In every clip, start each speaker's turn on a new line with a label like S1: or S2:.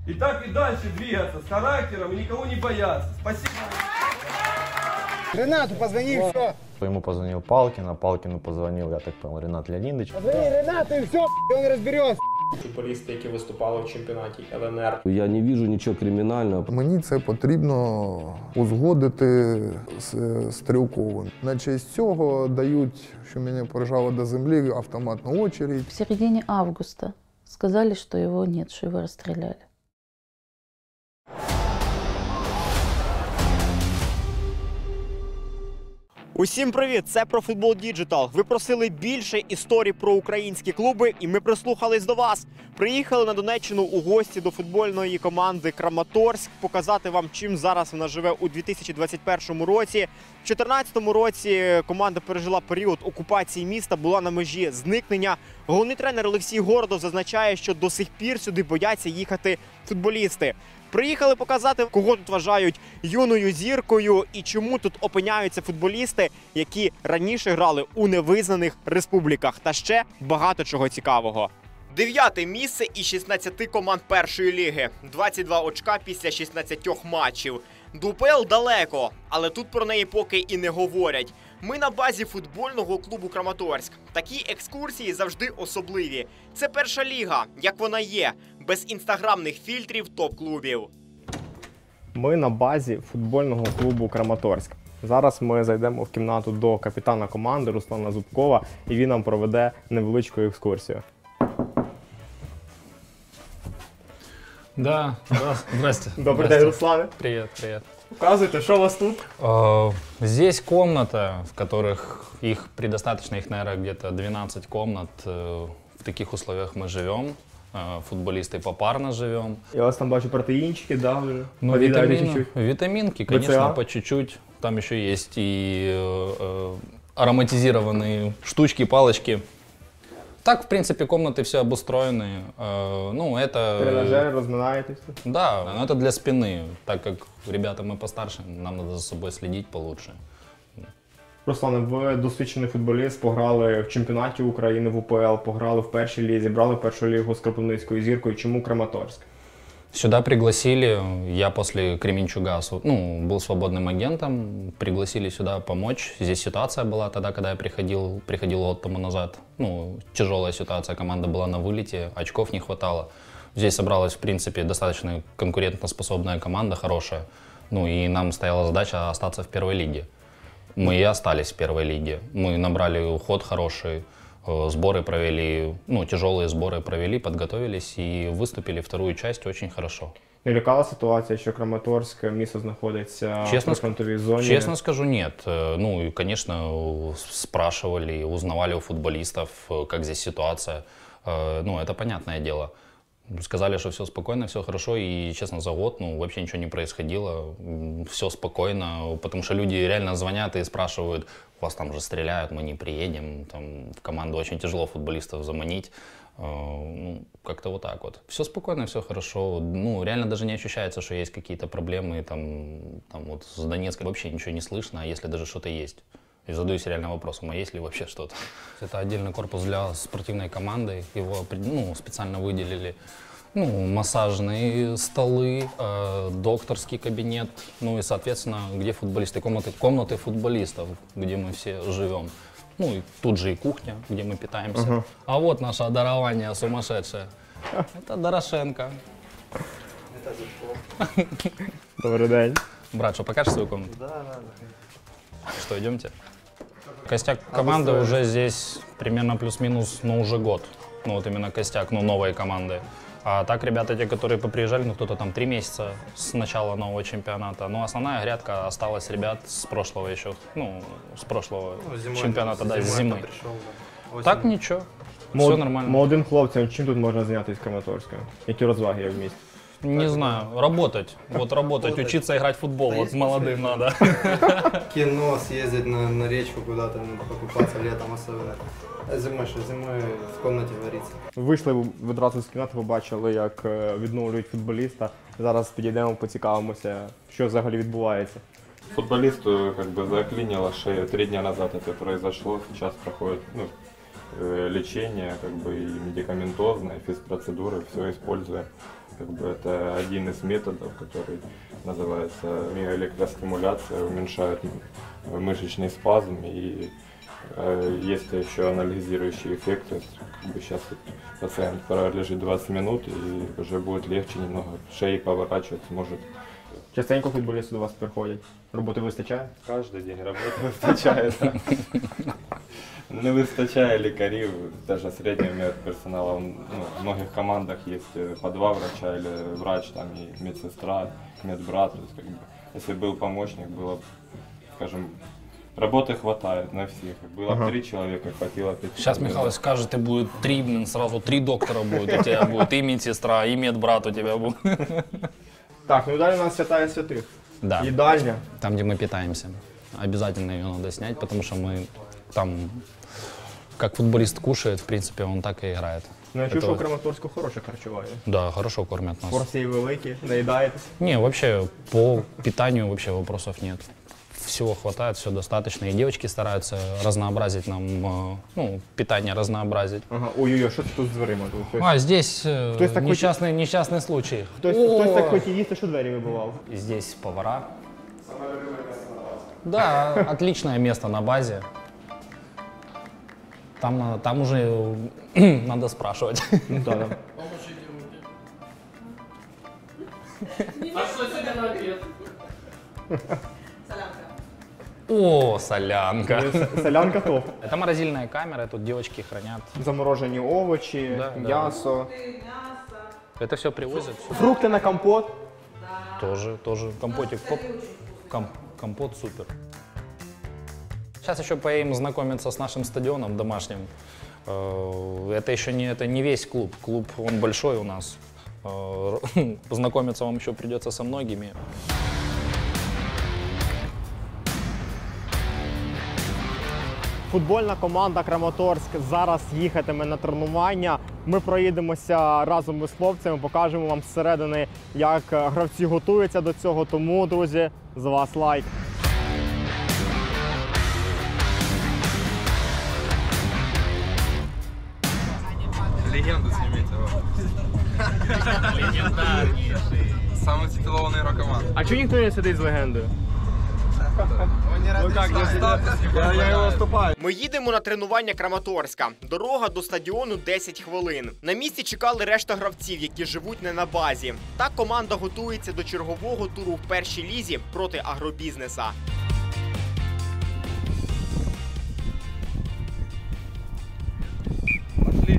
S1: И так и дальше двигаться с характером и никого не бояться. Спасибо.
S2: Ренату позвони, все.
S3: Ему позвонил Палкин, а Палкину позвонил, я так понял, Ренат Леонидович.
S2: Позвони Ренату и все, он разберется.
S4: Футболісти, які виступали в чемпіонаті ЛНР.
S5: Я не вижу нічого кримінального.
S6: Мені це потрібно узгодити з Стрілковим. На честь цього дають, що мене прижало до землі, автоматну очередь.
S7: В середине августа сказали, что его нет, что его расстреляли.
S8: Усім привіт! Це про Футбол Діджитал. Ви просили більше історій про українські клуби, і ми прислухались до вас. Приїхали на Донеччину у гості до футбольної команди Краматорськ, показати вам, чим зараз вона живе у 2021 році. У 2014 році команда пережила період окупації міста, була на межі зникнення. Головний тренер Олексій Гордов зазначає, що до сих пір сюди бояться їхати футболісти. Приїхали показати, кого тут вважають юною зіркою і чому тут опиняються футболісти, які раніше грали у невизнаних республіках. Та ще багато чого цікавого. 9-те місце із 16 команд першої ліги. 22 очка після 16 матчів. До УПЛ далеко, але тут про неї поки і не говорять. Ми на базі футбольного клубу Краматорськ. Такі екскурсії завжди особливі. Це перша ліга, як вона є, без інстаграмних фільтрів топ-клубів.
S4: Ми на базі футбольного клубу Краматорськ. Зараз ми зайдемо в кімнату до капітана команди Руслана Зубкова, і він нам проведе невеличку екскурсію.
S9: Да, здрасте.
S4: Добрий день, Руслане.
S9: Привет, привет.
S4: Показуйте, що у вас тут?
S9: Здесь комната, в которых их предостаточно, их, наверное, где-то 12 комнат. В таких условиях мы живем. Футболисты попарно живем.
S4: Я вас там бачу протеинчики, да, уже?
S9: Ну, витаминки, конечно, по чуть-чуть. Там еще есть и ароматизированные штучки, палочки. Так, в принципе, комнаты все обустроены. Ну, это...
S4: Тренажеры, разминаетесь?
S9: Да, но это для спины. Так как ребята мы постарше, нам надо за собой следить получше.
S4: Руслане, ви досвідчений футболіст, пограли в чемпіонаті України, в УПЛ, пограли в першій лізі, брали першу лігу з Кропивницькою зіркою. Чому Краматорськ?
S9: Сюда пригласили, я после Кременчуга, ну, был свободным агентом, пригласили сюда помочь. Здесь ситуация была тогда, когда я приходил год тому назад. Ну, тяжелая ситуация, команда была на вылете, очков не хватало. Здесь собралась, в принципе, достаточно конкурентоспособная команда, хорошая. Ну, и нам стояла задача остаться в первой лиге. Мы и остались в первой лиге. Мы набрали ход хороший, сборы провели, ну, тяжелые сборы провели, подготовились и выступили вторую часть очень хорошо.
S4: Не лякала ситуація, що Краматорськ місто знаходиться в прифронтовій зоні?
S9: Честно скажу, нет. Ну, и, конечно, спрашивали, узнавали у футболистов, как здесь ситуация. Ну, это понятное дело. Сказали, что все спокойно, все хорошо, и, честно, за год, ну, вообще ничего не происходило, все спокойно, потому что люди реально звонят и спрашивают, у вас там же стреляют, мы не приедем, там в команду очень тяжело футболистов заманить, ну, как-то вот так вот. Все спокойно, все хорошо, ну, реально даже не ощущается, что есть какие-то проблемы, там вот с Донецком вообще ничего не слышно, если даже что-то есть. И задаюсь реально вопросом, а есть ли вообще что-то? Это отдельный корпус для спортивной команды, его, ну, специально выделили. Ну, массажные столы, докторский кабинет, ну и, соответственно, где футболисты, комнаты футболистов, где мы все живем. Ну и тут же и кухня, где мы питаемся. А вот наше дарование сумасшедшее. Это Дорошенко.
S8: Это Зубков.
S4: Добрий день.
S9: Брат, что, покажешь свою комнату?
S8: Да.
S9: Что, идемте? Костяк команды уже здесь примерно плюс-минус, ну, уже год. Ну, вот именно костяк, ну, новой команды. А так ребята, те, которые поприезжали, ну, кто-то там 3 месяца с начала нового чемпионата. Но основная грядка осталась ребят с прошлого еще, ну, с прошлого чемпионата, да, с зимы. Так ничего, все нормально.
S4: Молодим хлопцям чим тут можна зайнятися в Краматорську? Які розваги є в місті?
S9: Не знаю, работать. Вот работать, учиться играть в футбол, вот молодым надо.
S10: Кино, съездить на речку куда-то, покупаться летом особенно. Зимой в комнаті вариться.
S4: Вийшли відразу з кімнати, побачили, як відновлюють футболіста. Зараз підійдемо, поцікавимося, що взагалі відбувається.
S11: Футболисту как бы заклинило шею 3 дня назад это произошло. Сейчас проходит лечение как бы и медикаментозное, физпроцедуры, все используя. как бы это один из методов, который называется миоэлектростимуляция, уменьшает мышечный спазм, и есть еще анализирующий эффект, то есть как бы сейчас пациент пролежит 20 минут и уже будет легче немного, шеи поворачивать может.
S4: Частенько футболісти до вас приходять? Роботи вистачає?
S11: Каждый день работы выстачает. Не выстачає лікарів, даже среднего медперсонала. В многих командах есть по 2 врача или врач там и медсестра, медбрат. То есть, как бы, если был помощник, было, скажем, работы хватает на всех. Было 3 человека, хватило 5.
S9: Сейчас Михайлович скажет, и будет 3, сразу 3 доктора будет. У тебя будет и медсестра, и медбрат у тебя будет.
S4: Так, ну и далі у нас святая святых.
S9: Да.
S4: Їдальня.
S9: Там, где мы питаемся. Обязательно ее надо снять, потому что мы там, как футболист кушает, в принципе, он так и играет.
S4: Ну я чув, що в Краматорську хороше харчування.
S9: Да, хорошо кормят нас.
S4: Порції великі, наїдаєтесь?
S9: Не, вообще по питанию вообще вопросов нет. Всего хватает, все достаточно. И девочки стараются разнообразить нам, ну, питание разнообразить.
S4: Ага, ой-ой-ой, що це тут з дверима?
S9: А, здесь
S4: так
S9: несчастный случай.
S4: Хтось так хотів їсти, що двері вибивав.
S9: Здесь повара. Да, отличное место на базе. Там уже надо спрашивать.
S4: Ну да, да.
S12: А что сегодня на обед?
S9: О, солянка.
S4: Солянка топ.
S9: Это морозильная камера, тут девочки хранят.
S4: Заморожені овочі,
S9: Да,
S4: м'ясо.
S9: Это все привозят.
S4: Фрукти на компот.
S9: Тоже компотик. Компот супер. Сейчас еще поедем знакомиться с нашим стадионом домашним. Это еще не весь клуб. Клуб, он большой у нас. Познакомиться вам еще придется со многими.
S4: Футбольна команда Краматорськ зараз їхатиме на тренування. Ми проїдемося разом із хлопцями, покажемо вам зсередини, як гравці готуються до цього. Тому, друзі, з вас лайк.
S1: Легенду снимите. Легендарнейший. Самый титулованный игрок команды.
S4: А чого ніхто не сидить з легендою?
S1: Я його виступаю.
S8: Ми їдемо на тренування Краматорська. Дорога до стадіону 10 хвилин. На місці чекали решта гравців, які живуть не на базі. Так команда готується до чергового туру в першій лізі проти агробізнеса.
S1: Пошли.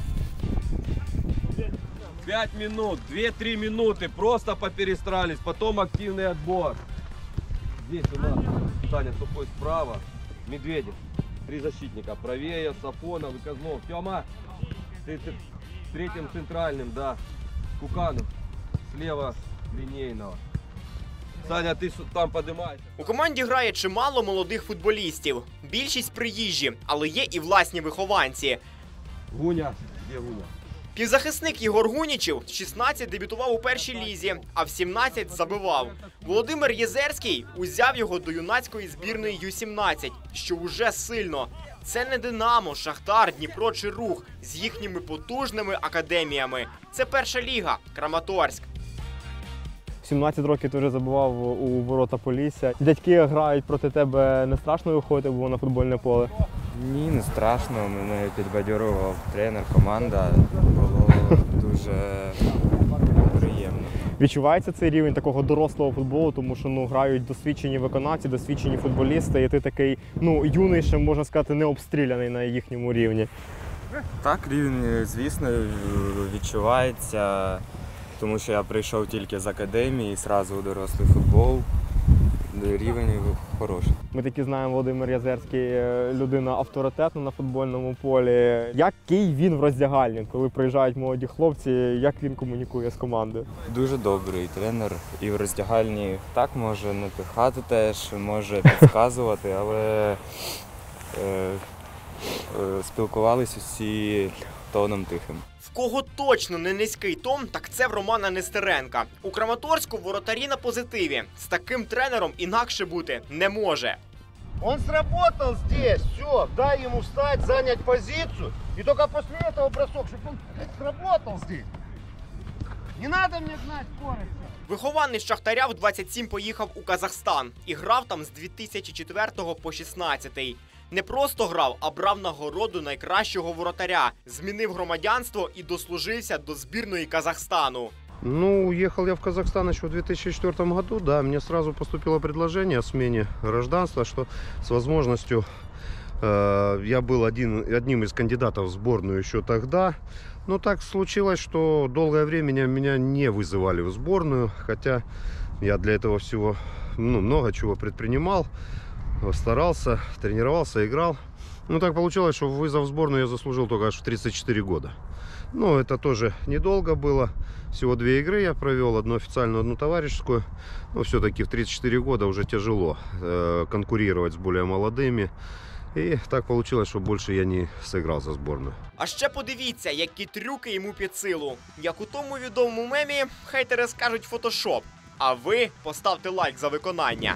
S1: 5 минут, 2-3 минуты, просто поперестрались, потом активный отбор. Здесь у нас Таня тупой справа, Медведев, 3 защитника, правее Сафонов и Козлов. Тёма, ты третьим центральным, да, Куканов, слева линейного. Саня, ти там подимайся.
S8: У команді грає чимало молодих футболістів. Більшість приїжджі, але є і власні вихованці.
S1: Гуня, де Гуня?
S8: Півзахисник Єгор Гунічів з 16 дебютував у першій лізі, а в 17 забивав. Володимир Єзерський узяв його до юнацької збірної Ю-17, що уже сильно. Це не Динамо, Шахтар, Дніпро чи Рух з їхніми потужними академіями. Це перша ліга, Краматорськ.
S4: 17 років ти вже забував у ворота Полісся. Дядьки грають проти тебе, не страшно виходити було на футбольне поле?
S13: Ні, не страшно. Мене підбадьорував тренер, команда. Було дуже приємно.
S4: Відчувається цей рівень такого дорослого футболу, тому що грають досвідчені виконавці, досвідчені футболісти, і ти такий, юний, ще можна сказати, не обстріляний на їхньому рівні.
S13: Так, рівень, звісно, відчувається, тому що я прийшов тільки з академії, зразу у дорослий футбол. Рівень хороший.
S4: Ми таки знаємо, Володимир Язерський людина авторитетна на футбольному полі. Який він в роздягальні, коли приїжджають молоді хлопці, як він комунікує з командою?
S13: Дуже добрий тренер і в роздягальні так може напихати теж, може підказувати, але спілкувалися всі тоном тихим.
S8: В кого точно не низький тон, так це в Романа Нестеренка. У Краматорську воротарі на позитиві. З таким тренером інакше бути не може.
S2: Он сработал здесь, все, дай ему встать, занять позицию, и только после этого бросок, чтобы он сработал здесь. Не надо мне гнать скорость.
S8: Вихованець Шахтаря в 27 поїхав у Казахстан і грав там з 2004 по 16. Не просто грав, а брав нагороду найкращого воротаря, змінив громадянство і дослужився до збірної Казахстану.
S14: Ну, уехал я в Казахстан еще в 2004 году, да, мне сразу поступило предложение о смене гражданства, что с возможностью, я был одним из кандидатов в сборную еще тогда, но так случилось, что долгое время меня не вызывали в сборную, хотя я для этого всего, много чего предпринимал, старался, тренировался, играл. Ну, так получилось, что вызов в сборную я заслужил только аж в 34 года. Ну, это тоже недолго было. Всего 2 игры я провел, одну официальную, одну товарищескую. Но все-таки в 34 года уже тяжело конкурировать с более молодыми. І так вийшло, що більше я не зіграв за збірну.
S8: А ще подивіться, які трюки йому під силу. Як у тому відомому мемі, хейтери скажуть фотошоп. А ви поставте лайк за виконання.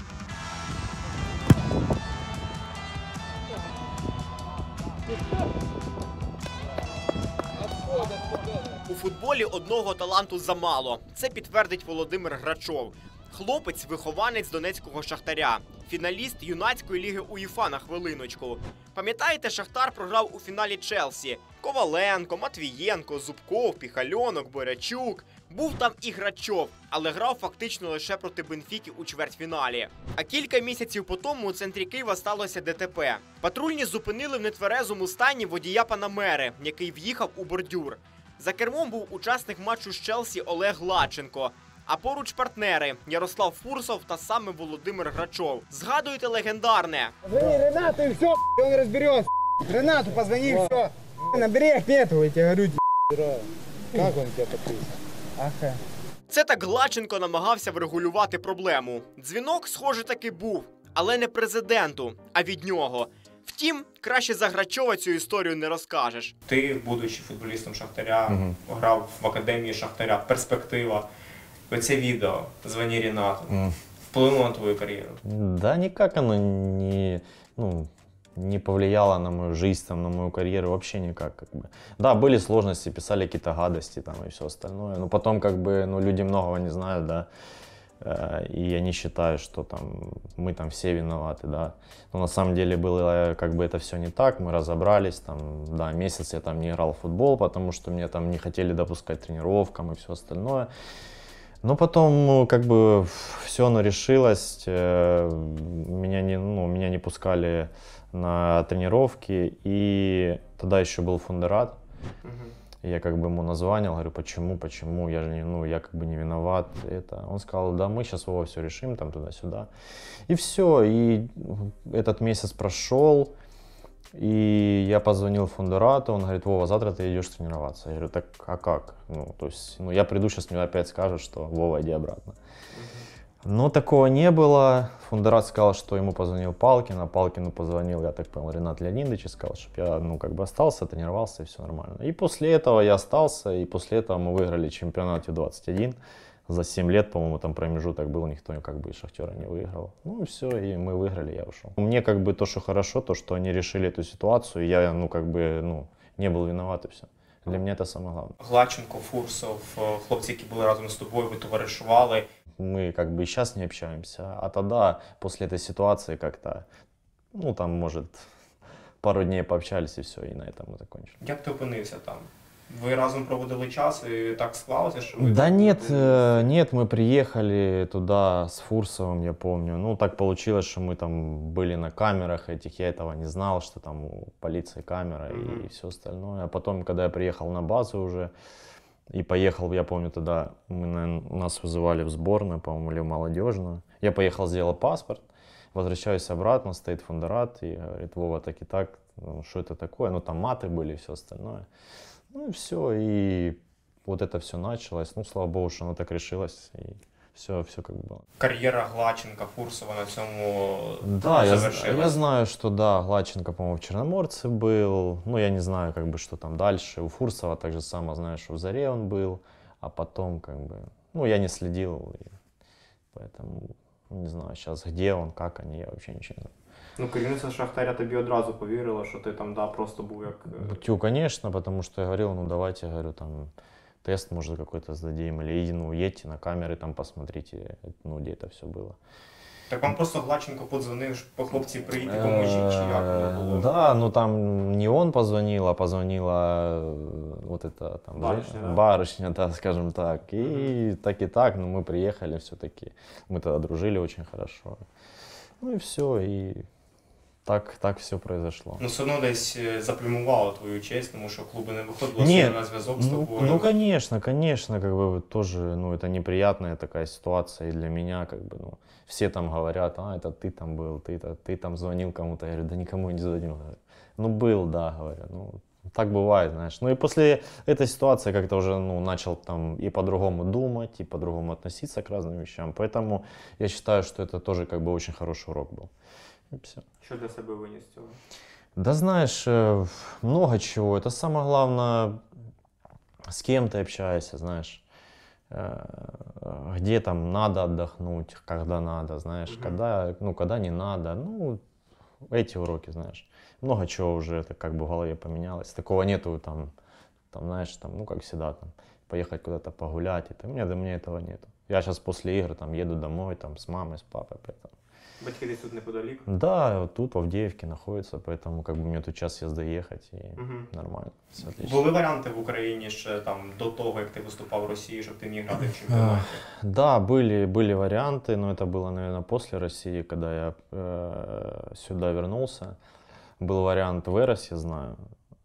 S8: У футболі одного таланту замало. Це підтвердить Володимир Грачов. Хлопець – вихованець донецького Шахтаря. Фіналіст юнацької ліги УЄФА на хвилиночку. Пам'ятаєте, Шахтар програв у фіналі Челсі? Коваленко, Матвієнко, Зубков, Піхальонок, Борячук. Був там і Грачов, але грав фактично лише проти Бенфіки у чвертьфіналі. А кілька місяців по тому у центрі Києва сталося ДТП. Патрульні зупинили в нетверезому стані водія Панамери, який в'їхав у бордюр. За кермом був учасник матчу з Челсі Олег Лаченко. А поруч партнери Ярослав Фурсов та саме Володимир Грачов. Згадуєте легендарне.
S15: Позвони Ренату и все, он разберется. Ренату позвони и все. Набери Ахметова, я тебе говорю. Как он тебя подписал? Ага.
S8: Це так Лаченко намагався врегулювати проблему. Дзвінок, схоже, таки був. Але не президенту, а від нього. Втім, краще за Грачова цю історію не розкажеш.
S16: Ти, будучи футболістом Шахтаря, грав в академії Шахтаря, перспектива. Оце відео «Звони Ренату» вплинуло на твою карьеру?
S3: Да никак оно не повлияло на мою жизнь, там, на мою карьеру, вообще никак. Как бы. Да, были сложности, писали какие-то гадости там, и все остальное, но потом как бы, люди многого не знают, да, и я не считаю, что там, мы там все виноваты, да. Но на самом деле было как бы это все не так, мы разобрались, там, да, месяц я там не играл в футбол, потому что мне там не хотели допускать тренировкам и все остальное. Но потом, как бы, все оно решилось, меня не пускали на тренировки, и тогда еще был Фундерат. Я как бы ему названил, говорю, почему, я же я как бы не виноват. Он сказал, да, мы сейчас Вова все решим, там, туда-сюда. И все, и этот месяц прошел, и я позвонил Фундерату, он говорит, Вова, завтра ты идешь тренироваться. Я говорю, так, а как? Я приду, сейчас мне опять скажут, что Вова, иди обратно. Но такого не было. Фундерат сказал, что ему позвонил Палкин, а Палкину позвонил, я так понял, Ренат Леонидович и сказал, чтобы я, остался, тренировался, и все нормально. И после этого я остался, и после этого мы выиграли чемпионат Ю-21. За 7 лет, по-моему, там промежуток был, никто из Шахтера не выиграл. Ну и все, и мы выиграли, я ушел. Мне как бы то, что хорошо, то, что они решили эту ситуацию, я, не был виноват и все. Для меня это самое главное.
S16: Глаченко, Фурсов, хлопці, які були разом з тобою, ви товаришували.
S3: Мы как бы и сейчас не общаемся, а тогда, после этой ситуации, как-то, там, может, пару дней пообщались и все, и на этом мы закончили.
S16: Як ти опинився там? Ви разом проводили час і так склалося, що ви...
S3: Да нет, мы приехали туда с Фурсовым, я помню. Так получилось, что мы там были на камерах этих, я этого не знал, что там у полиции камера и все остальное. А потом, когда я приехал на базу уже и поехал, я помню, тогда нас вызывали в сборную, по-моему, или в молодежную. Я поехал, сделал паспорт, возвращаюсь обратно, стоит Фундерат и говорит, Вова, так и так, что это такое? Там маты были и все остальное. Ну и все, и вот это все началось. Слава богу, что оно так решилось, и все как бы было.
S16: Карьера Глаченка, Фурсова на цьому
S3: завершилась? Я знаю, что да, Глаченко, по-моему, в Черноморце был. Я не знаю, как бы, что там дальше. У Фурсова так же само знаю, что в Заре он был, а потом, как бы, я не следил, и поэтому не знаю сейчас, где он, как они, я вообще ничего не знаю.
S16: Керівництво Шахтаря тобі одразу повірило, що ти там, просто був як...
S3: Конечно, потому что я говорил, давайте, говорю, там, тест, может, какой-то сдадим, или, ну, едьте на камеры, там, посмотрите, ну, где это все было.
S16: Так вам просто Гладченко подзвонив, по хлопці приїдьте, поможіть, чи як воно було?
S3: Да, ну там не он позвонил, а позвонила вот эта там
S16: Барышня, да?
S3: барышня, да, скажем так. И так, но мы приехали все-таки. Мы тогда дружили очень хорошо. Ну и все, и так все произошло.
S16: Ну, все одно десь заплюмувало твою честь, тому що клуби не виходили
S3: Нет,
S16: на зв'язок з тобою.
S3: ну конечно, как бы тоже, ну это неприятная такая ситуация и для меня, как бы, ну, все там говорят, это ты там был, ты там звонил кому-то, я говорю, да никому не звонил, говорю. Ну был, да, говорю, ну так бывает, знаешь. Ну и после этой ситуации как-то уже, ну, начал там и по-другому думать, и по-другому относиться к разным вещам, поэтому я считаю, что это тоже как бы очень хороший урок был. И все.
S16: Що для себе виніс з цього?
S3: Да знаешь, много чего. Это самое главное, с кем ты общаешься, знаешь. Где там надо отдохнуть, когда надо, знаешь, когда не надо. Ну, эти уроки, знаешь. Много чего уже это как бы в голове поменялось. Такого нету там знаешь, там, ну, как всегда, там, поехать куда-то погулять. У меня этого нету. Я сейчас после игр там еду домой, там, с мамой, с папой, поэтому.
S16: Батьки десь тут неподалік?
S3: Да, вот тут в Авдеевке находится, поэтому как бы мне тут час езды ехать и нормально, все отлично.
S16: Були варіанти в Україні ще там до того, як ти виступав в Росії, щоб ти міг грати в чемпіонаті?
S3: Да, были варианты, но это было, наверное, после России, когда я сюда вернулся. Был вариант в Эрос, я знаю,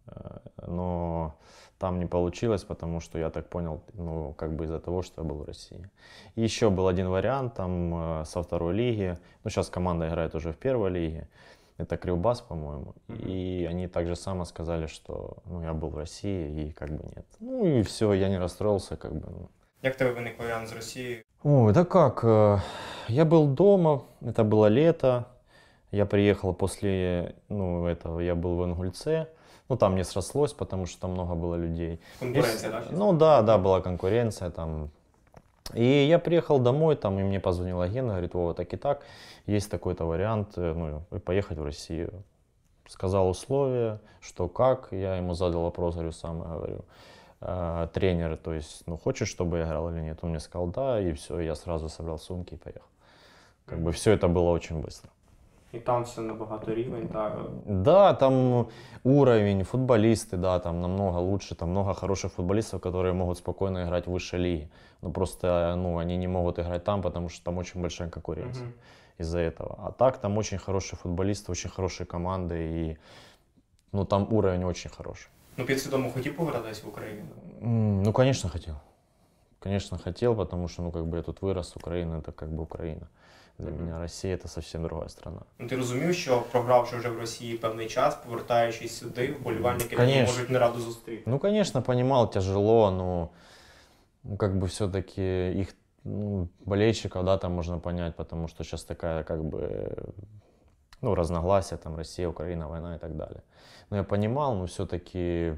S3: но там не получилось, потому что, я так понял, ну, как бы из-за того, что я был в России. И еще был один вариант там со второй лиги. Ну, сейчас команда играет уже в первой лиге. Это Кривбас, по-моему. И они также само сказали, что, ну, я был в России и как бы нет. Ну и все, я не расстроился, как бы. Ну.
S16: Як в тебе виник варіант з Росією?
S3: Ой, да как, я был дома, это было лето. Я приехал после, ну, этого, я был в Ингульце. Ну, там не срослось, потому что там много было людей.
S16: Конкуренция, да?
S3: Ну, да, была конкуренция там. И я приехал домой, там, и мне позвонил агент, говорит, Вова, так и так, есть такой-то вариант, ну, поехать в Россию. Сказал условия, что как, я ему задал вопрос, говорю, сам, говорю, тренер, то есть, ну, хочешь, чтобы я играл или нет? Он мне сказал, да, и все, я сразу собрал сумки и поехал. Как бы все это было очень быстро.
S16: І там все набагато рівень, так?
S3: Да, там уровень, футболисты, да, там намного лучше, там много хороших футболистов, которые могут спокойно играть в высшей лиге. Но просто, ну, они не могут играть там, потому что там очень большая конкуренция из-за этого. А так там очень хорошие футболисты, очень хорошие команды, и, ну, там уровень очень хороший.
S16: Ну, підсвідомо хотів повертатись в Україну?
S3: Ну, конечно, хотел. Конечно, хотел, потому что, ну, как бы я тут вырос, Украина — это как бы Украина. Для меня Россия — это совсем другая страна.
S16: Ну, ти розумів, що програвши вже в Росії певний час, повертаючись сюди, вболівальники не можуть не раду зустріти?
S3: Ну, конечно, понимал, тяжело, но ну, как бы все-таки их, ну, болельщиков, да, там можно понять, потому что сейчас такая, как бы, ну, разногласия, там, Россия, Украина, война и так далее. Но я понимал, но все-таки,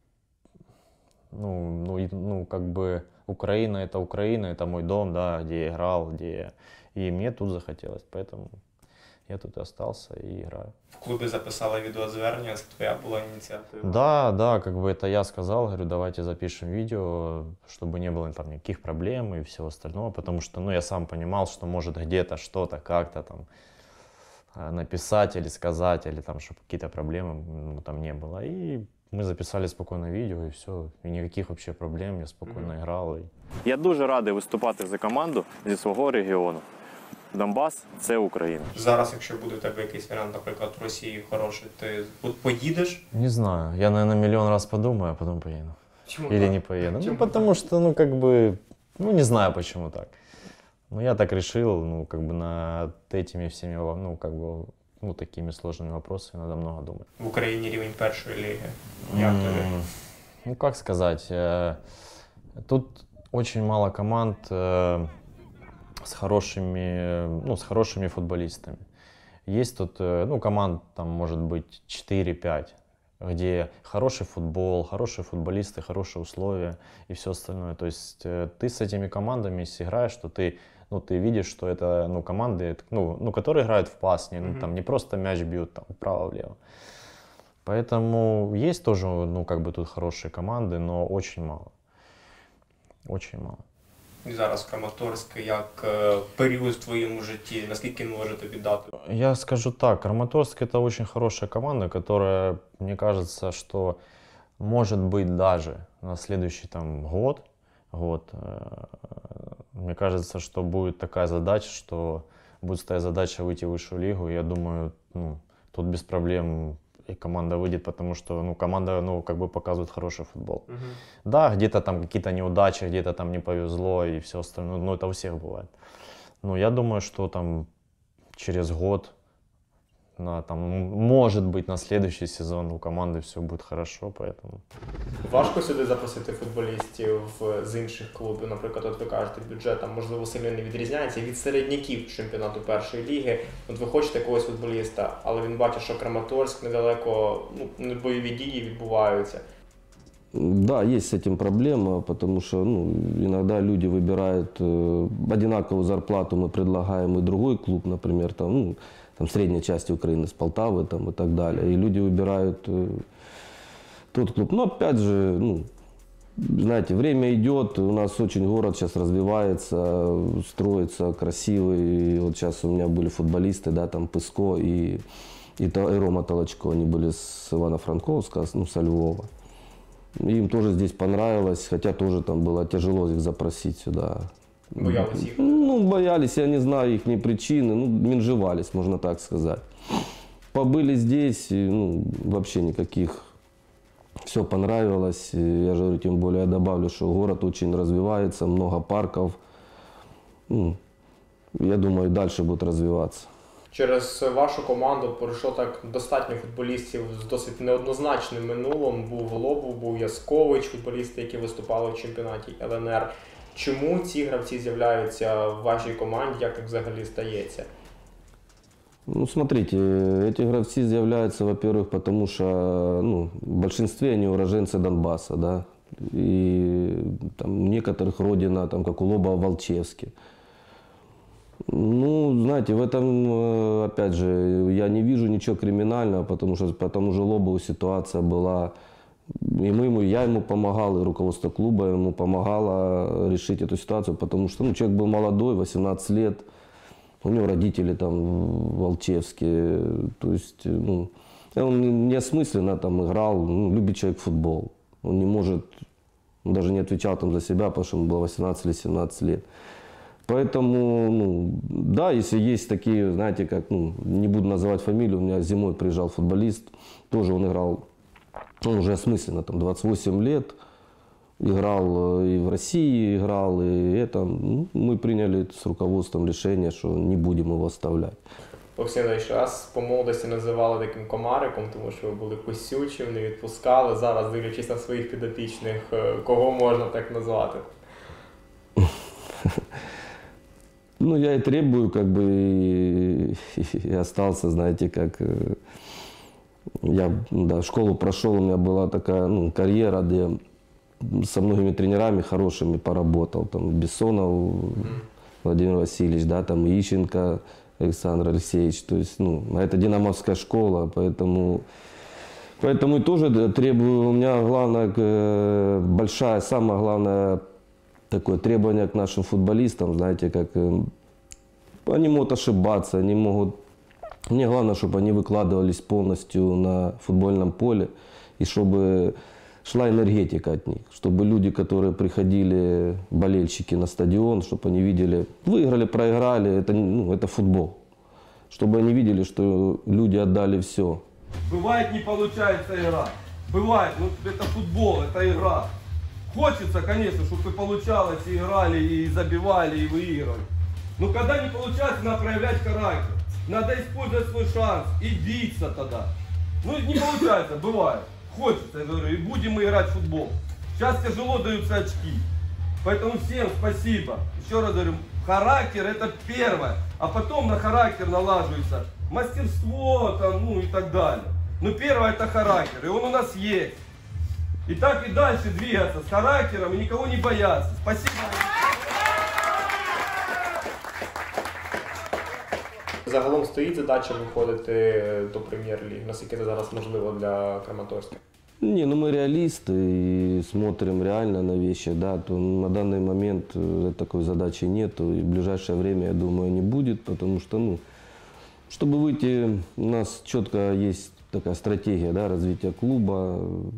S3: ну, как бы, Украина — это мой дом, да, где я играл, где и мне тут захотелось, поэтому я тут и остался и играю.
S16: В клубе записали видеозвернення, це твоя була инициатива?
S3: Да, как бы это я сказал, говорю, давайте запишем видео, чтобы не было там никаких проблем и всего остального, потому что, ну, я сам понимал, что может где-то что-то как-то там написать или сказать, или там, чтобы какие-то проблемы, ну, там не было. И мы записали спокойно видео, и все, и никаких вообще проблем, я спокойно играл.
S17: Я дуже радий виступати за команду зі свого регіону. Донбас – це Україна.
S16: Зараз, якщо буде у тебе якийсь варіант, наприклад, в Росії хороший, ти поїдеш?
S3: Не знаю, я, наверное, миллион раз подумаю, а потом поеду.
S16: Почему
S3: или
S16: так?
S3: не поеду.
S16: Почему
S3: Ну, потому что, ну, как бы, ну, не знаю, почему так. Но я так решил, ну, как бы над этими всеми, ну, как бы, ну, такими сложными вопросами надо много думать.
S16: В Україні рівень першої ліги. Як тобі?
S3: Ну, как сказать, тут очень мало команд с хорошими футболистами. Есть тут, ну, команд, там, может быть, 4-5, где хороший футбол, хорошие футболисты, хорошие условия и все остальное. То есть ты с этими командами сыграешь, что ты, ну, ты видишь, что это, ну, команды, ну, которые играют в пас, ну, там не просто мяч бьют там вправо-влево. Поэтому есть тоже, ну, как бы тут хорошие команды, но очень мало. Очень мало.
S16: І зараз Краматорськ як період в твоєму житті, наскільки він може тобі дати?
S3: Я скажу так, Краматорск это очень хорошая команда, которая, мне кажется, что может быть даже на следующий там год, мне кажется, что будет такая задача, что будет стоять задача выйти в высшую лигу. Я думаю, тут без проблем и команда выйдет, потому что команда как бы показывает хороший футбол. Да, где-то там какие-то неудачи, где-то там не повезло и все остальное, но это у всех бывает. Но я думаю, что там через год, может быть, на следующий сезон у команды все будет хорошо, поэтому...
S8: Важко сюди запросити футболістів з інших клубів? Наприклад, от ви кажете, бюджет там, можливо, сильно не відрізняється від середняків чемпіонату першої ліги. От ви хочете якогось футболіста, але він бачить, що Краматорськ недалеко, бойові дії відбуваються.
S5: Да, есть с этим проблема, потому что иногда люди выбирают одинаковую зарплату, мы предлагаем и другой клуб, например, там средней части Украины, с Полтавы там, и так далее. И люди выбирают тот клуб. Но опять же, знаете, время идет, у нас очень город сейчас развивается, строится красивый. И вот сейчас у меня были футболисты, да, там Пыско и Рома Толочко, они были с Ивано-Франковска, со Львова. Им тоже здесь понравилось, хотя тоже там было тяжело их запросить сюда.
S8: Боялись их?
S5: Боялись, я не знаю их причины, менжевались, можно так сказать. Побыли здесь, вообще никаких, все понравилось. Я же говорю, тем более я добавлю, что город очень развивается, много парков. Я думаю, и дальше будет развиваться.
S8: Через вашу команду пройшло так достатньо футболістів з досить неоднозначним минулим. Був Лобов, був Яскович, футболісти, які виступали в чемпіонаті ЛНР. Чому ці гравці з'являються в вашій команді, як так взагалі стається?
S5: Смотрите, эти гравцы заявляются, во-первых, потому что в большинстве они уроженцы Донбасса, да, и там у некоторых родина, там, как у Лобова, Волчевске. Знаете, в этом, опять же, я не вижу ничего криминального, потому что по тому же Лобову ситуация была, я ему помогал, и руководство клуба ему помогало решить эту ситуацию, потому что человек был молодой, 18 лет, у него родители там в Волчевске, то есть, он неосмысленно там играл, любит человек футбол, он не может, он даже не отвечал там за себя, потому что ему было 18 или 17 лет. Поэтому, да, если есть такие, знаете, как, не буду называть фамилию, у меня зимой приезжал футболист, тоже он играл, он уже осмысленно, там, 28 лет, играл и в России, играл, и это, мы приняли с руководством решение, что не будем его оставлять.
S8: Олексій Андрійович, вас по молодості називали таким комариком, тому що ви були косючим, не відпускали. Зараз, дивлячись на своїх підопічних, кого можна так назвати?
S5: Я и требую, как бы, и остался, знаете, как... Я школу прошел, у меня была такая карьера, где со многими тренерами хорошими поработал. Там Бессонов Владимир Васильевич, да, там Ищенко Александр Алексеевич. То есть, это динамовская школа, поэтому тоже требую. У меня главное, самое главное такое требование к нашим футболистам, знаете, как они могут ошибаться, они могут... Мне главное, чтобы они выкладывались полностью на футбольном поле, и чтобы шла энергетика от них, чтобы люди, которые приходили, болельщики на стадион, чтобы они видели, выиграли, проиграли, это футбол. Чтобы они видели, что люди отдали все.
S1: Бывает, не получается игра. Бывает, это футбол, это игра. Хочется, конечно, чтобы и получалось, и играли, и забивали, и выигрывали. Но когда не получается, надо проявлять характер. Надо использовать свой шанс и биться тогда. Не получается, бывает. Хочется, я говорю, и будем мы играть в футбол. Сейчас тяжело даются очки. Поэтому всем спасибо. Еще раз говорю, характер это первое. А потом на характер налаживается мастерство там, и так далее. Но первое это характер, и он у нас есть. И так и дальше двигаться с характером и никого не бояться. Спасибо.
S8: Загалом стоїть задача виходити до прем'єр-ліги. Наскільки це зараз можливо для Краматорська?
S5: Не, ну мы реалисты и смотрим реально на вещи, да, то на данный момент такой задачи нету, и в ближайшее время, я думаю, не будет, потому что, ну, чтобы выйти, у нас четко есть такая стратегия, да, развития клуба.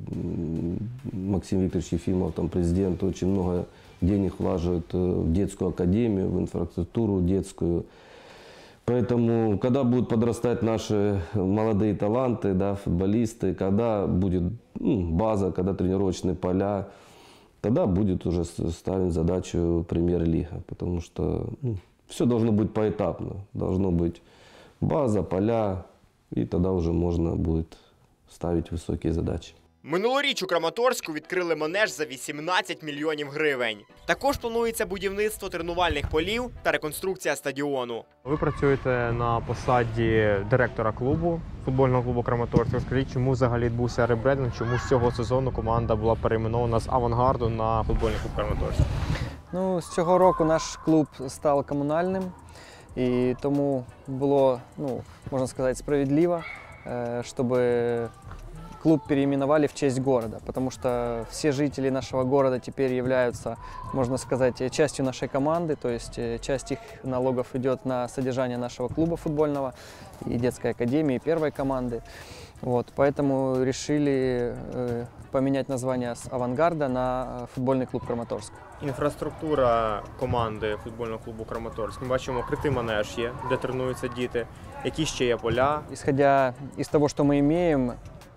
S5: Максим Викторович Ефимов, там, президент, очень много денег влаживает в детскую академию, в инфраструктуру детскую. Поэтому, когда будут подрастать наши молодые таланты, да, футболисты, когда будет база, когда тренировочные поля, тогда будет уже ставить задачу премьер-лига. Потому что все должно быть поэтапно. Должно быть база, поля, і тоді вже можна буде ставити високі задачі.
S8: Минулоріч у Краматорську відкрили манеж за 18 мільйонів гривень. Також планується будівництво тренувальних полів та реконструкція стадіону.
S4: Ви працюєте на посаді директора клубу, футбольного клубу Краматорськ. Скажіть, чому взагалі відбувся ребрендинг, чому з цього сезону команда була перейменована з «Авангарду» на футбольний клуб Краматорськ?
S18: Ну, з цього року наш клуб став комунальним, і тому було, можна сказати, справедливо, щоб клуб переименовали в честь города, потому что все жители нашего города теперь являются, можно сказать, частью нашей команды, то есть часть их налогов идет на содержание нашего клуба футбольного и детской академии, и первой команды. Вот, поэтому решили поменять название с «Авангарда» на футбольный клуб Краматорськ.
S4: Інфраструктура команди футбольного клубу Краматорськ. Ми бачимо, критий манеж є, де тренуються діти. Які ще є поля?
S18: Исходя из того, что мы имеем,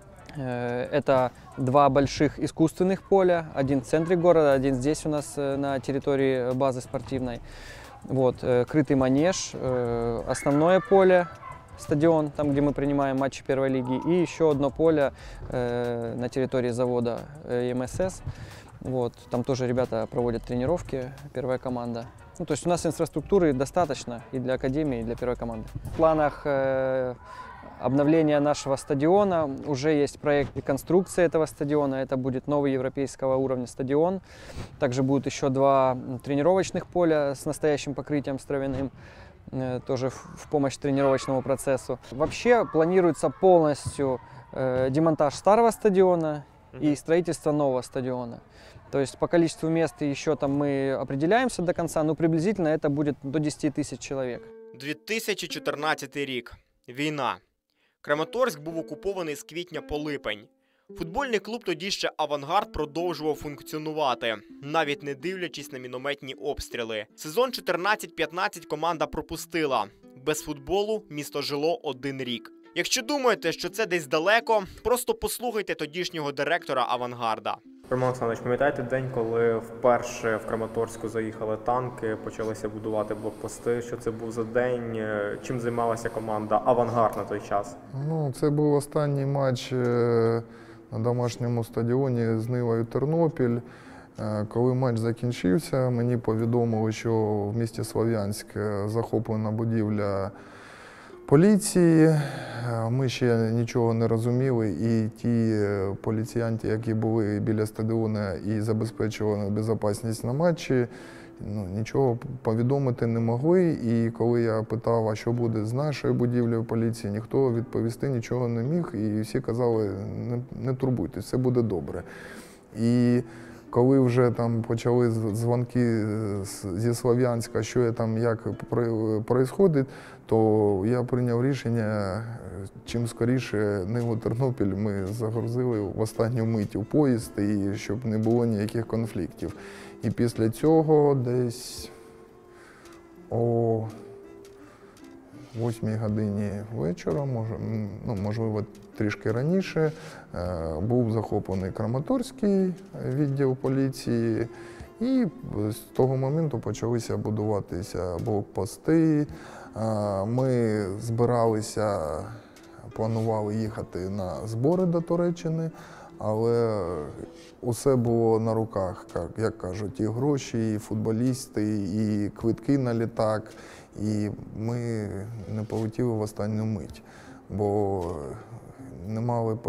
S18: это два больших искусственных поля, один в центре города, один здесь у нас на территории базы спортивной. Вот, крытый манеж, основное поле, стадион, там, где мы принимаем матчи первой лиги, и еще одно поле на территории завода МСС. Вот, там тоже ребята проводят тренировки, первая команда. Ну, то есть у нас инфраструктуры достаточно и для академии, и для первой команды. В планах обновления нашего стадиона уже есть проект реконструкции этого стадиона. Это будет новый европейского уровня стадион. Также будет еще два тренировочных поля с настоящим покрытием травяным, тоже в помощь тренировочному процессу. Вообще планируется полностью демонтаж старого стадиона и строительство нового стадиона. То есть по количеству мест еще там мы определяемся до конца, но приблизительно это будет до 10 тысяч человек.
S8: 2014 рік. Війна. Краматорськ був окупований з квітня по липень. Футбольний клуб тоді ще «Авангард» продовжував функціонувати, навіть не дивлячись на мінометні обстріли. Сезон 14-15 команда пропустила. Без футболу місто жило 1 рік. Якщо думаєте, що це десь далеко, просто послухайте тодішнього директора «Авангарда».
S4: Роман Олександрович, пам'ятаєте день, коли вперше в Краматорську заїхали танки, почалися будувати блокпости? Що це був за день? Чим займалася команда «Авангард» на той час? Ну, це був останній матч на домашньому стадіоні з Нивою Тернопіль. Коли матч закінчився, мені повідомили, що в місті Слов'янськ захоплена будівля поліції. Ми ще нічого не розуміли, і ті поліціянти, які були біля стадіону і забезпечували безпечність на матчі, нічого повідомити не могли. І коли я питав, а що буде з нашою будівлею поліції, ніхто відповісти нічого не міг, і всі казали, не турбуйтесь, все буде добре. І коли вже там почали дзвонки зі Слов'янська, що там, як відбувається, то я прийняв рішення, чим скоріше Ниву Тернопіль ми загрузили в останню мить у поїзд, і щоб не було ніяких конфліктів. І після цього десь о 8 годині вечора, можливо, трішки раніше, був захоплений Краматорський відділ поліції, і з того моменту почалися будуватися блокпости. Ми збиралися, планували їхати на збори до Туреччини, але усе було на руках, як кажуть, і гроші, і футболісти, і квитки на літак. І ми не полетіли в останню мить, бо не мали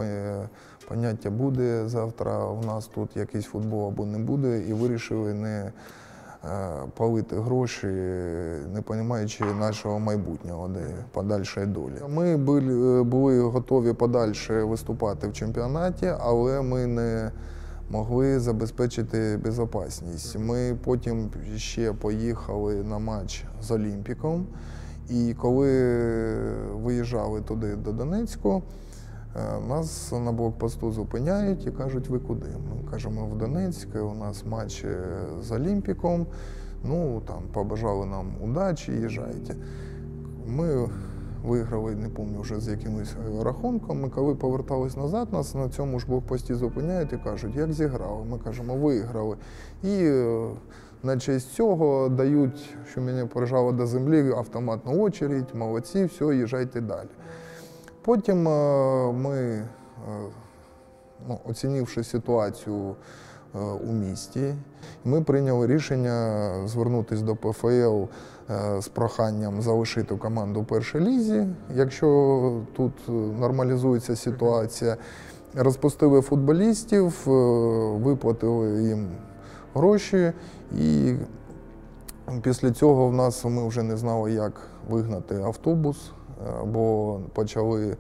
S4: поняття, буде завтра у нас тут якийсь футбол або не буде, і вирішили не
S6: палити гроші, не розуміючи нашого майбутнього, де подальшої долі. Ми були готові подальше виступати в чемпіонаті, але ми не могли забезпечити безпечність. Ми потім ще поїхали на матч з Олімпіком, і коли виїжджали туди до Донецьку, нас на блокпосту зупиняють і кажуть, ви куди? Ми кажемо, в Донецьк, у нас матч з Олімпіком, ну там побажали нам удачі, їжджайте. Ми виграли, не пам'ятаю вже з якимось рахунком, і коли повертались назад, нас на цьому ж блокпості зупиняють і кажуть, як зіграли? Ми кажемо, виграли. І на честь цього дають, що мене прижало до землі, автоматну очередь, молодці, все, їжджайте далі. Потім ми, оцінивши ситуацію у місті, ми прийняли рішення звернутися до ПФЛ з проханням залишити команду в першій лізі, якщо тут нормалізується ситуація. Розпустили футболістів, виплатили їм гроші, і після цього ми вже не знали, як вигнати автобус, бо почали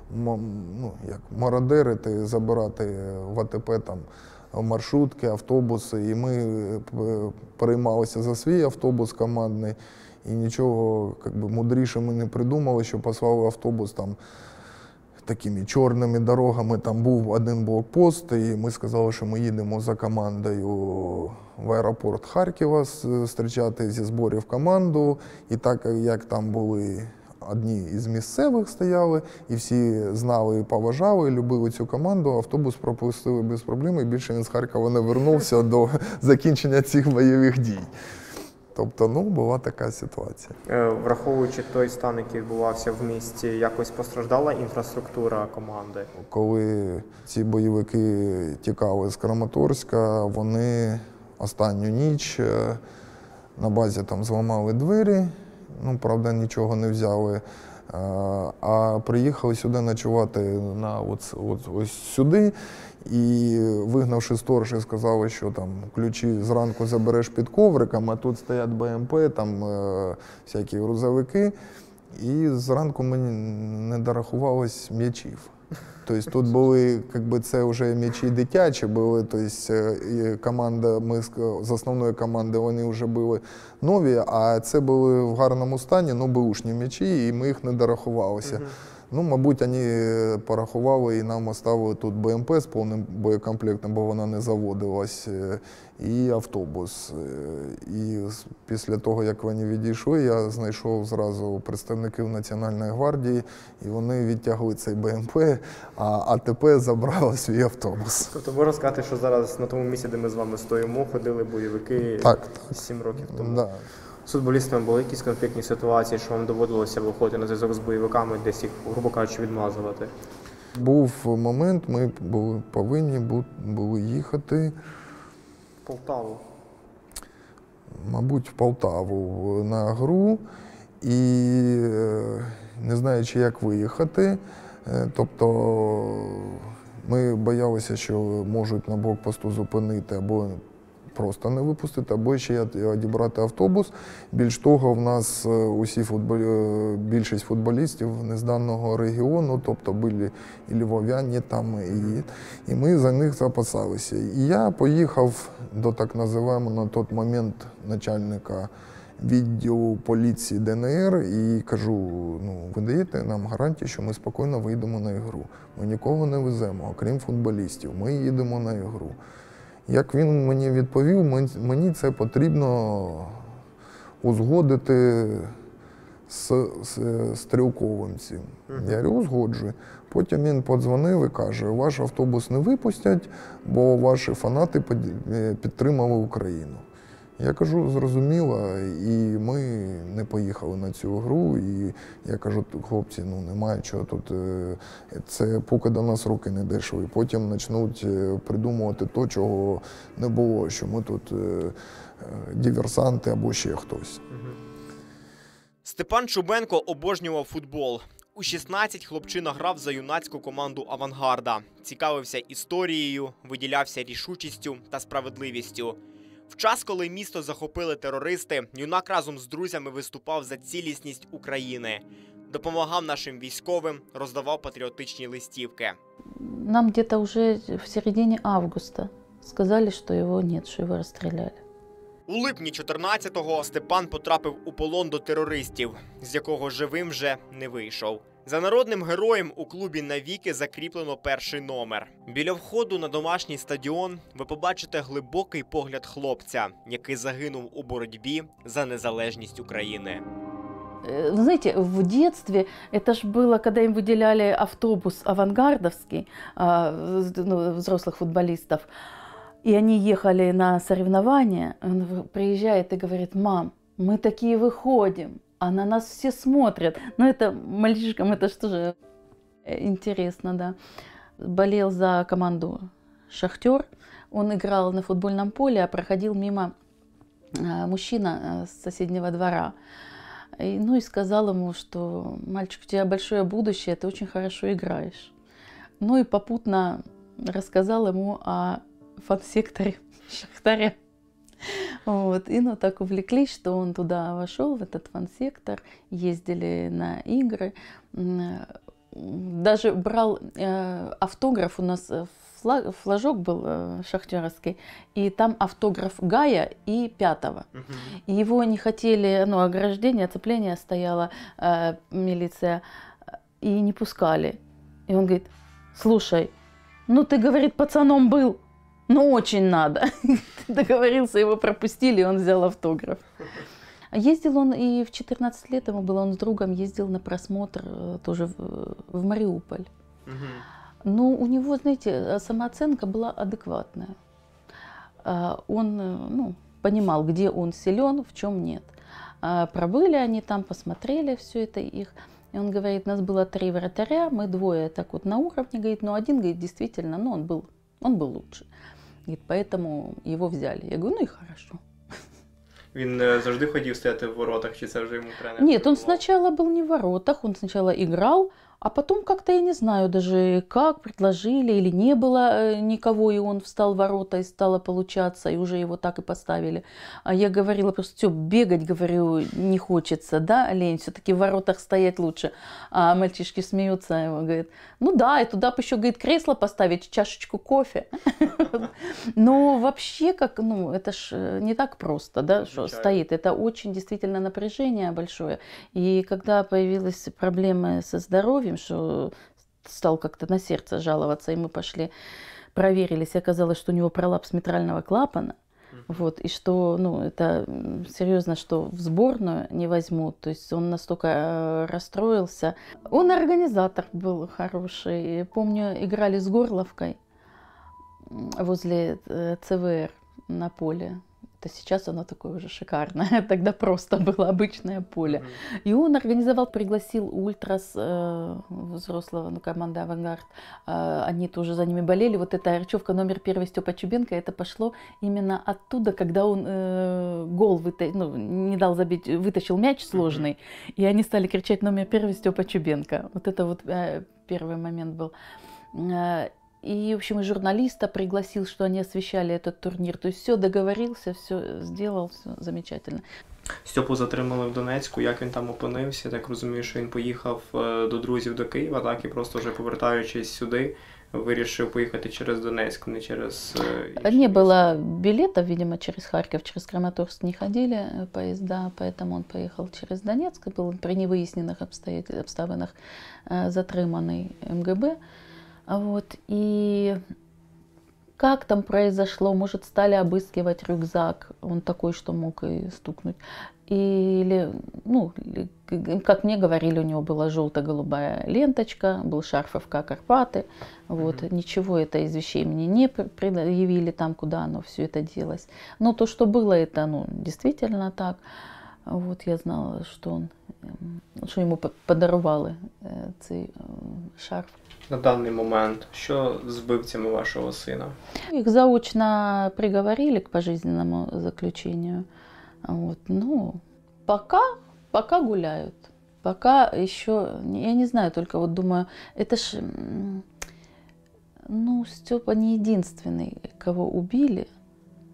S6: мародерити, забирати в АТП там маршрутки, автобуси, і ми переймалися за свій автобус командний, і нічого мудріше ми не придумали, що послали автобус там такими чорними дорогами, там був один блокпост, і ми сказали, що ми їдемо за командою в аеропорт Харкова зустрічати зі зборів команду, і так як там були одні із місцевих стояли, і всі знали, поважали, любили цю команду, автобус пропустили без проблем, і більше він з Харкова не вернувся до закінчення цих бойових дій. Тобто, була така ситуація.
S8: Враховуючи той стан, який відбувався в місті, якось постраждала інфраструктура команди?
S6: Коли ці бойовики тікали з Краматорська, вони останню ніч на базі там зламали двері, правда, нічого не взяли, а приїхали сюди ночувати ось сюди, і вигнавши сторожа, сказали, що там ключі зранку забереш під ковриком, а тут стоять БМП, там всякі грузовики, і зранку мені не дорахувалось м'ячів. Тобто тут були, це вже м'ячі дитячі були, тобто команда, ми з основної команди, вони вже були нові, а це були в гарному стані, беушні м'ячі, і ми їх не дорахувалися. Мабуть, вони порахували і нам оставили тут БМП з повним боєкомплектом, бо вона не заводилась, і автобус. І після того, як вони відійшли, я знайшов зразу представників Національної гвардії, і вони відтягли цей БМП, а АТП забрало свій автобус.
S8: Тобто можна сказати, що зараз на тому місці, де ми з вами стоїмо, ходили бойовики 7 років тому?
S6: Так.
S8: З футболістами були якісь конфліктні ситуації, що вам доводилося виходити на зв'язок з бойовиками, десь їх, грубо кажучи, відмазувати?
S6: Був момент, ми повинні були їхати
S8: в Полтаву.
S6: Мабуть, в Полтаву на гру, і не знаючи, як виїхати, тобто ми боялися, що можуть на блокпосту зупинити або просто не випустити, або ще одібрати автобус. Більш того, в нас більшість футболістів не з даного регіону, тобто були і львов'яні там, і ми за них запасалися. І я поїхав до так називаємо на той момент начальника відділу поліції ДНР і кажу, ви даєте нам гарантію, що ми спокійно вийдемо на ігру. Ми нікого не веземо, окрім футболістів, ми їдемо на ігру. Як він мені відповів, мені це потрібно узгодити з Стрілковим цим. Я говорю, узгоджую. Потім він подзвонив і каже, ваш автобус не випустять, бо ваші фанати підтримали Україну. Я кажу, зрозуміло, і ми не поїхали на цю гру, і я кажу, хлопці, немає чого тут, це поки до нас руки не дійшли. Потім почнуть придумувати то, чого не було, що ми тут диверсанти або ще хтось.
S8: Степан Чубенко обожнював футбол. У 16 хлопчина грав за юнацьку команду «Авангарда». Цікавився історією, виділявся рішучістю та справедливістю. В час, коли місто захопили терористи, юнак разом з друзями виступав за цілісність України. Допомагав нашим військовим, роздавав патріотичні листівки.
S7: Нам где-то уже в середине августа сказали, что его нет, что его расстреляли.
S8: У липні 14-го Степан потрапив у полон до терористів, з якого живим вже не вийшов. За народним героєм у клубі навіки закріплено перший номер. Біля входу на домашній стадіон ви побачите глибокий погляд хлопця, який загинув у боротьбі за незалежність України.
S7: Вы знаете, в детстве, это ж было, когда им выделяли автобус авангардовский, взрослых футболистов, и они ехали на соревнования, он приезжает и говорит: мам, мы такие выходим, а на нас все смотрят. Ну, это мальчишкам, это же тоже интересно, да. Болел за команду «Шахтер», он играл на футбольном поле, а проходил мимо мужчина с соседнего двора. Ну и сказал ему, что: мальчик, у тебя большое будущее, ты очень хорошо играешь. Ну и попутно рассказал ему о фан-секторе Шахтаря. Вот. И так увлеклись, что он туда вошел, в этот фан-сектор, ездили на игры. Даже брал автограф, у нас флажок был шахтеровский, и там автограф Гая и Пятого. И его не хотели, ограждение, оцепление стояло, милиция, и не пускали. И он говорит: слушай, ты, говорит, пацаном был, но очень надо. Договорился, его пропустили, и он взял автограф. Ездил он и в 14 лет ему было, он с другом ездил на просмотр тоже в Мариуполь. Но у него, знаете, самооценка была адекватная. Он понимал, где он силен, в чем нет. Пробыли они там, посмотрели все это их. И он говорит: нас было 3 вратаря, мы 2 так вот на уровне, говорит, но один, говорит, действительно, он был лучше. Говорит, поэтому его взяли. Я говорю: и хорошо.
S16: Він завжди хотів стояти в воротах, чи це вже йому тренер?
S7: Нет, он сначала был не в воротах, он сначала играл, а потом как-то, я не знаю даже как, предложили или не было никого, и он встал в ворота, и стало получаться, и уже его так и поставили. А я говорила просто: все, бегать, говорю, не хочется, да, лень, все-таки в воротах стоять лучше. А мальчишки смеются, его говорят: да, и туда бы еще, говорит, кресло поставить, чашечку кофе. Но вообще, это ж не так просто, да, что стоит. Это очень действительно напряжение большое. И когда появились проблемы со здоровьем, что стал как-то на сердце жаловаться, и мы пошли, проверились, и оказалось, что у него пролапс митрального клапана. Вот, и что, это серьезно, что в сборную не возьмут. То есть он настолько расстроился. Он организатор был хороший. Помню, играли с Горловкой возле ЦВР на поле. Сейчас оно такое уже шикарное, тогда просто было обычное поле. И он организовал, пригласил ультрас взрослого, команды «Авангард», они тоже за ними болели. Вот эта Арчевка номер 1 Степа Чубенко, это пошло именно оттуда, когда он гол не дал забить, вытащил мяч сложный, и они стали кричать: номер 1 Степа Чубенко. Вот это вот первый момент был. И, в общем, и журналиста пригласил, что они освещали этот турнир. То есть все договорился, все сделал, все замечательно.
S16: Стьопу затримали в Донецьку. Як він там опинився? Так розумію, що він поїхав до друзів до Києва, так, і просто вже повертаючись сюди, вирішив поїхати через Донецьк, не через...
S7: Не было билетов, видимо, через Харьков, через Краматорск не ходили поезда, поэтому он поехал через Донецк, был при невыясненных обставинах затриманный МГБ. Вот, и как там произошло, может, стали обыскивать рюкзак, он такой, что мог и стукнуть. Или, как мне говорили, у него была желто-голубая ленточка, был шарф ФК «Карпаты». Вот, ничего это из вещей мне не предъявили там, куда оно все это делось. Но то, что было, это, действительно так. Вот, я знала, что ему подарували цей шарф.
S16: На даний момент, що з вбивцями вашого сина?
S7: Их заочно приговорили к пожизненному заключению. Вот. Пока гуляют. Пока еще, я не знаю, только вот думаю, это ж, Степа не единственный, кого убили.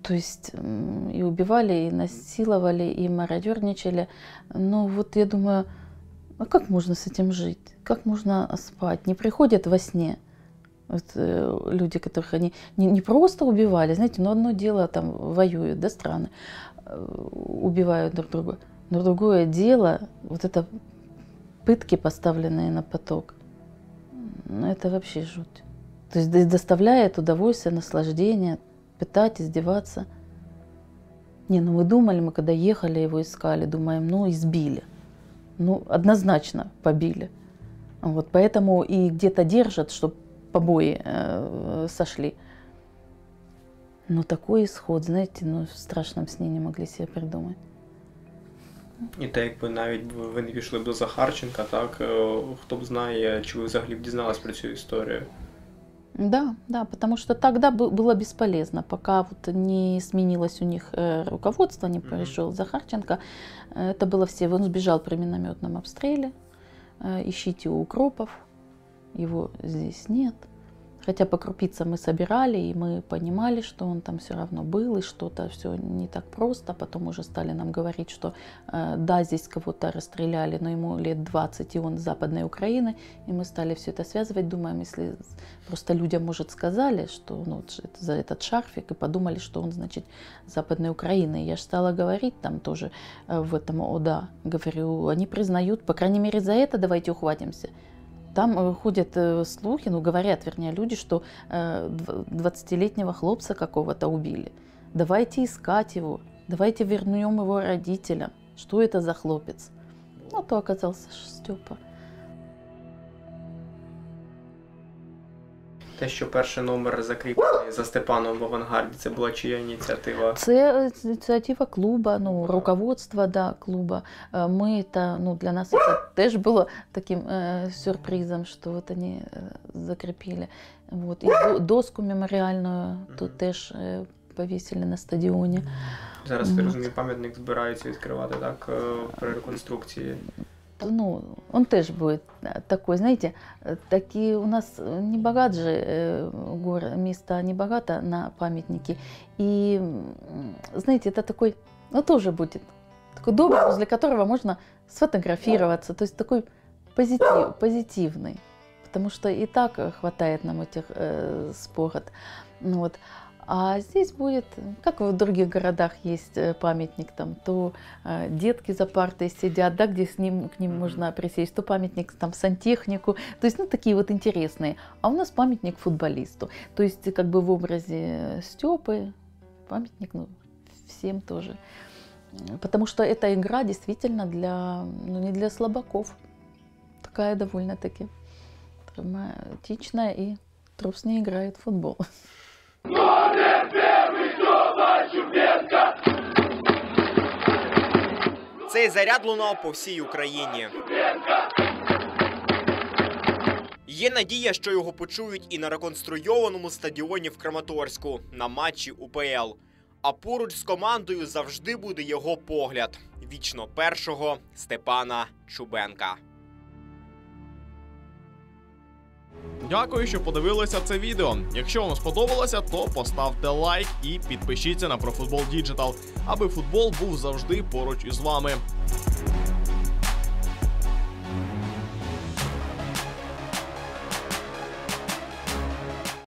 S7: То есть и убивали, и насиловали, и мародерничали. Но вот я думаю, а как можно с этим жить? Как можно спать? Не приходят во сне вот, люди, которых они не просто убивали, знаете, но одно дело там воюют, да, страны, убивают друг друга. Но другое дело, вот это пытки, поставленные на поток, ну это вообще жуть. То есть доставляет удовольствие, наслаждение, пытать, издеваться. Не, ну мы думали, мы когда ехали, его искали, думаем, ну избили. Ну однозначно побили. Вот поэтому и где-то держат, чтобы побои сошли. Но такой исход, знаете, ну в страшном сне не могли себе придумать.
S16: І те, якби навіть ви не пішли б до Захарченка, так, хто б знає, чи ви взагалі б дізнались про цю історію?
S7: Да, да, потому что тогда было бесполезно, пока вот не сменилось у них руководство, не пришел Захарченко. Это было все, он сбежал при минометном обстреле, ищите у укропов, его здесь нет. Хотя по крупицам мы собирали, и мы понимали, что он там все равно был, и что-то все не так просто. Потом уже стали нам говорить, что да, здесь кого-то расстреляли, но ему лет 20, и он с Западной Украины. И мы стали все это связывать, думаем, если просто людям, может, сказали, что ну, это за этот шарфик, и подумали, что он, значит, с Западной Украины. Я же стала говорить там тоже в этом ОДА, говорю, они признают, по крайней мере, за это давайте ухватимся. Там ходят слухи, ну говорят, вернее, люди, что 20-летнего хлопца какого-то убили. Давайте искать его, давайте вернем его родителям. Что это за хлопец? Ну, то оказался Степа.
S16: Те, що перший номер закріплений за Степаном в авангарді, це була чия ініціатива?
S7: Це ініціатива клуба, ну, руководства, да, клуба. Мы это, ну, для нас это теж было таким сюрпризом, что вот они закрепили. Вот. И доску меморіальну тут теж повісили на стадіоні.
S16: Зараз, я розумію, пам'ятник збираються відкривати, так, при реконструкції?
S7: Ну, он тоже будет такой, знаете, такие у нас не богат же место не богато на памятники. И, знаете, это такой, ну, тоже будет такой добрый, возле которого можно сфотографироваться, то есть такой позитивный, потому что и так хватает нам этих спогад. Вот. А здесь будет, как в других городах есть памятник, там, то детки за партой сидят, да, где к ним можно присесть, то памятник там сантехнику, то есть, ну, такие вот интересные. А у нас памятник футболисту, то есть, как бы в образе Степы памятник, ну, всем тоже. Потому что эта игра действительно для, ну, не для слабаков, такая довольно-таки травматичная, и трус не играет в футбол.
S8: Номер перший, Степа Чубенко! Цей заряд лунав по всій Україні. Є надія, що його почують і на реконструйованому стадіоні в Краматорську на матчі УПЛ. А поруч з командою завжди буде його погляд вічно першого Степана Чубенка.
S19: Дякую, що подивилися це відео. Якщо вам сподобалося, то поставте лайк і підпишіться на ProFootball Digital, аби футбол був завжди поруч із вами.